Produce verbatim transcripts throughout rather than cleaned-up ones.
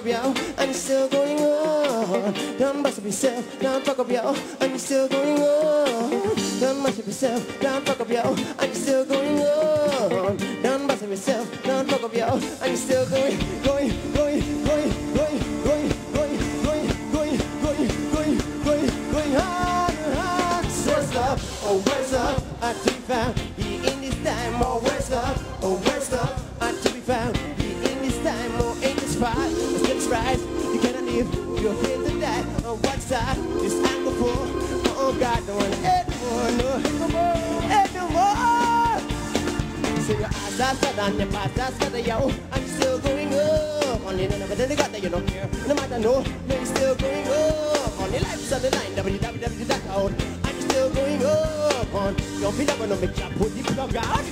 up, yo, and it's still going on. Don't bust up yourself, don't fuck up, yo, and it's still going on. Don't bust up yourself, don't fuck up, yo, and it's still going on. Don't bust up yourself, don't fuck up, yo, and it's still going, going, going, going, going, going, going, going, going, going, going, going, going hard, hard. Where's up? Oh, where's up? I to be found. He in this time. Oh, where's up? Oh, where's up? I to be found. He in this time. Oh, ain't this spot? It's this right. You cannot live. You're afraid to die. Oh, what's that? This angle for? Oh, God, don't want to hate no more. No, hate no more. Hate no more. So your eyes are set on your past. That's better, yo. I'm still going up. Only none of it. They got that you don't care. No matter no, no, you're still going up. Only life's on the line. w w w dot out. I'm still going up. On your feet up on the make put the plug out.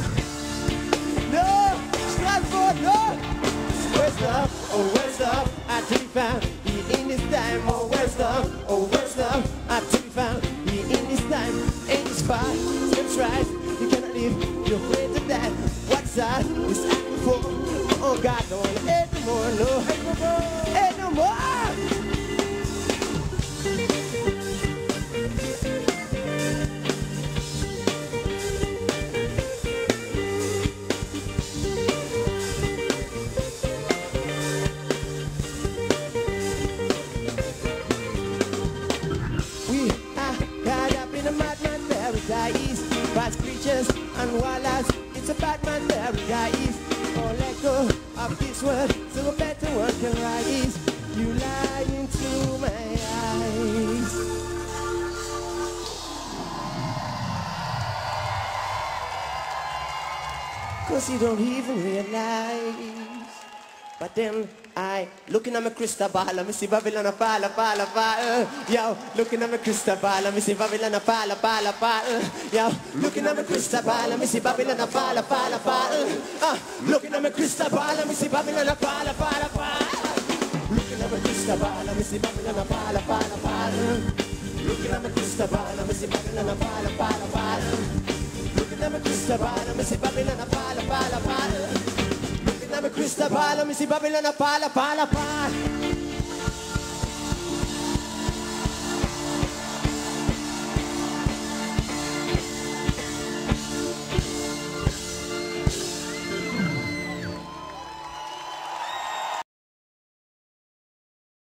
No, Stratford, no. Where's up? Oh, where's up? I to be found. He in this time. Oh, where's up? Oh, where's up? I to be found. He in this time. Ain't this far? Steps right. You cannot live. You're afraid to die. What's that? This act before. Oh, God, don't want to hate no more. No, hate no more. Hate no more. Fast creatures and wildlife, it's a Batman paradise. Oh, let go of this world, so a better world can rise. You lie into my eyes. Cause you don't even realize. But then I, looking at my crystal ball, I see Babylon a fall, a fall, a fall. Yo, looking at my crystal ball, I see Babylon a fall, a fall, a fall. Yo, looking at my crystal ball, I see Babylon a fall, a fall, a fall. Ah, looking at my crystal ball, I see Babylon a fall, a fall, a fall. Looking at my crystal ball, I see Babylon a fall, a fall, a fall. Looking at my crystal ball, I see Babylon a fall, a fall, a fall. Looking at my crystal ball, I see Babylon a fall, a fall, a fall. I'm a crystal ball, let me see Babylon a pala, pala, pala.